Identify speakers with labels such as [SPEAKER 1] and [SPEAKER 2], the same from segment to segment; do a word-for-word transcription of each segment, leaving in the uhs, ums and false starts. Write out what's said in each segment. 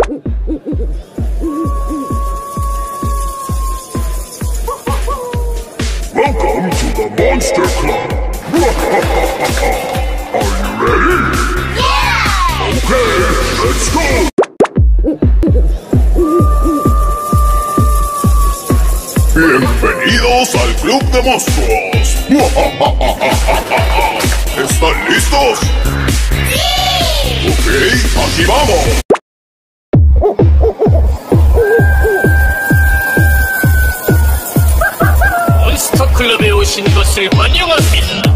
[SPEAKER 1] Welcome to the Monster Club. Are you ready? Yeah! Okay, let's go! Bienvenidos al Club de Monstruos. ¿Están listos? ¡Sí! Ok, aquí vamos.
[SPEAKER 2] 몬스터클럽에 오신 것을 환영합니다.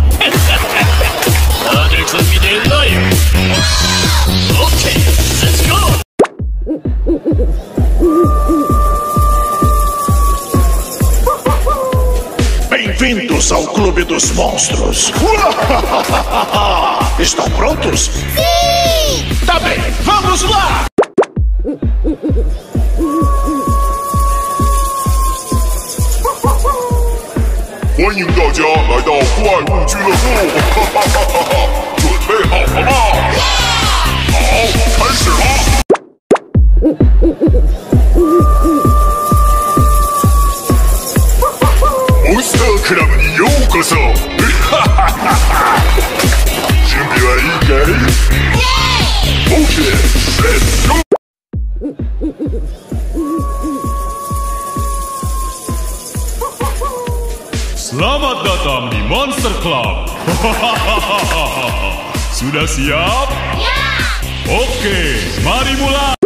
[SPEAKER 2] 다들 준비됐나요? 오케이, 렛츠 고!
[SPEAKER 1] Bem-vindos ao Clube dos Monstros. Estão prontos?
[SPEAKER 3] Sim!
[SPEAKER 1] Tá bem, vamos lá! 欢迎大家来到怪物俱乐部，准备好了吗？好，开始啦！Monster Club にようこそ！準備はいいかい？ OK, let's go!
[SPEAKER 4] Selamat datang di Monster Club. Sudah siap?
[SPEAKER 3] Ya!
[SPEAKER 4] Oke, mari mulai.